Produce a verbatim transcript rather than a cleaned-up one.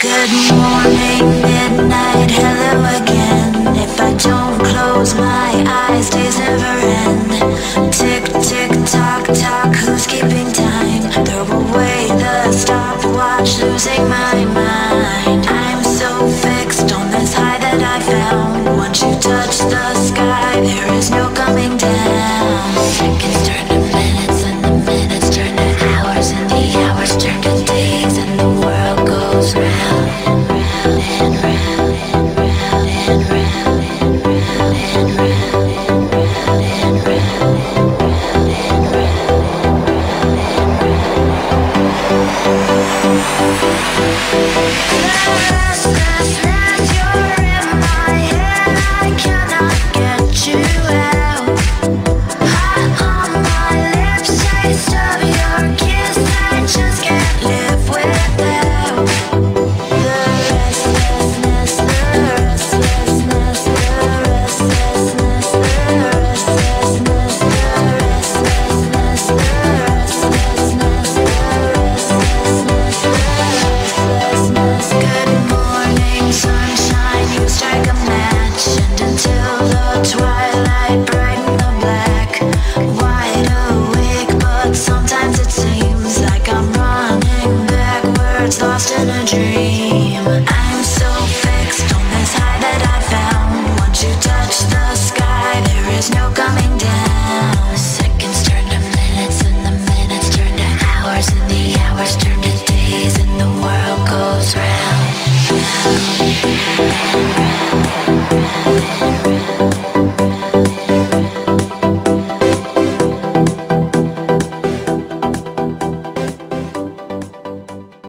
Good morning, midnight, hello again. If I don't close my eyes, days never end. Tick, tick, tock, tock, who's keeping time? Throw away the stopwatch, losing my mind. I'm so fixed on this high that I found. Once you touch the sky, there is no coming down. Seconds turn to minutes, and the minutes turn to hours, and the hours turn to days, and the world goes round and round and round and round and round and round and round and round and round and round and round.